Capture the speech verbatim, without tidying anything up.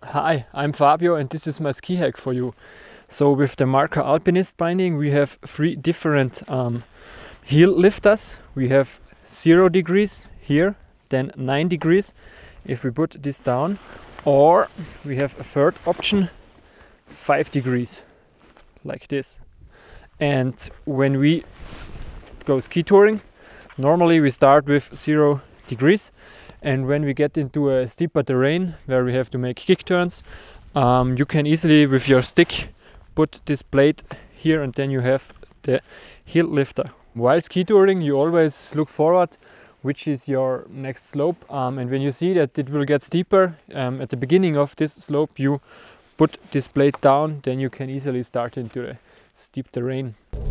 Hi, I'm Fabio and this is my ski hack for you. So with the Marker Alpinist binding we have three different um, heel lifters. We have zero degrees here, then nine degrees if we put this down, or we have a third option, five degrees, like this. And when we go ski touring, normally we start with zero degrees, and when we get into a steeper terrain where we have to make kick turns, um, you can easily with your stick put this blade here and then you have the heel lifter. While ski touring you always look forward which is your next slope, um, and when you see that it will get steeper um, at the beginning of this slope, you put this blade down, then you can easily start into the steep terrain.